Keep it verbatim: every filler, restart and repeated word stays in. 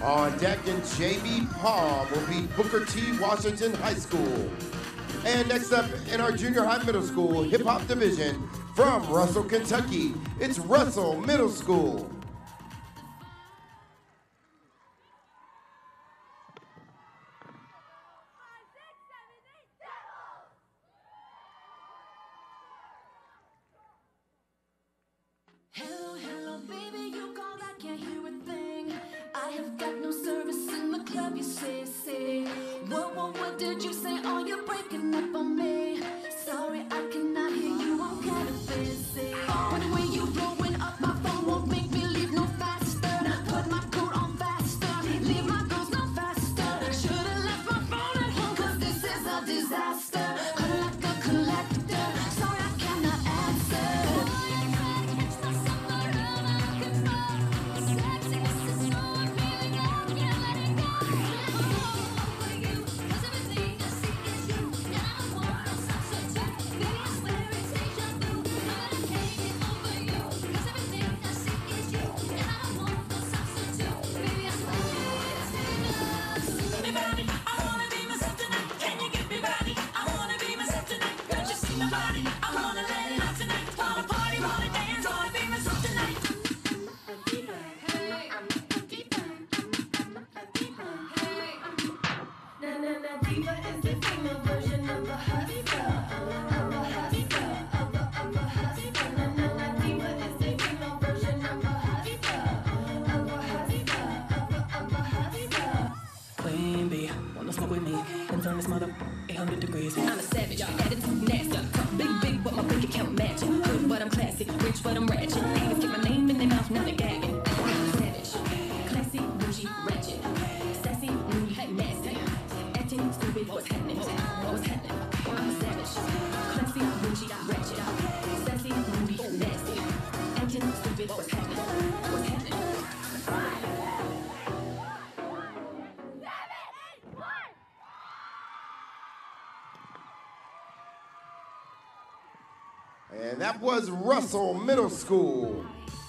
On deck in J B Palm will be Booker T. Washington High School. And next up in our junior high middle school hip-hop division from Russell, Kentucky, it's Russell Middle School. Hello, hello, baby, you called, I can't hear a thing. I have got no service in the club, you say, say. What, what, what did you say? Oh, you're breaking up on me. Sorry, I cannot hear you, I'm kind of busy. But the way you blowing up my phone won't make me leave no faster. Put my coat on faster, leave my girls no faster. Should've left my phone at home, cause this is a disaster. Like a collector, sorry I cannot answer. eight hundred degrees. I'm a savage, attitude nasty. Big, big, but my bank account matching. Good, but I'm classy. Rich, but I'm ratchet. Haters get my name in their mouth, now they're gagging. I'm a savage, classy, bougie, ratchet. Sassy, moody, nasty. Acting stupid, what's happening? What's happening? I'm a savage, classy, bougie, ratchet. Sassy, moody, nasty. Acting stupid, what's happening? What's happening? And that was Russell Middle School.